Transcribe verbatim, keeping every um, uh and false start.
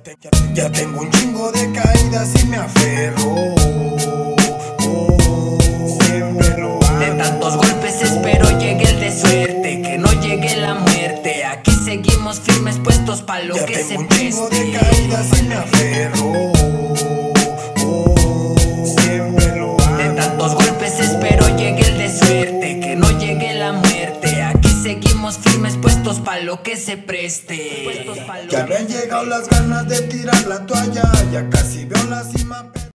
te- ya, te- ya tengo un chingo de caídas y me aferro. Oh, siempre lo hago. De tantos golpes espero llegue el de suerte, que no llegue la muerte. Aquí seguimos firmes puestos pa' lo Ya que tengo se un chingo de preste. caídas y me aferro. Oh, siempre lo hago. De tantos golpes espero llegue el de suerte, que no llegue la muerte. Aquí seguimos firmes puestos pa' lo que se preste. Ya me han llegado las ganas de tirar la toalla.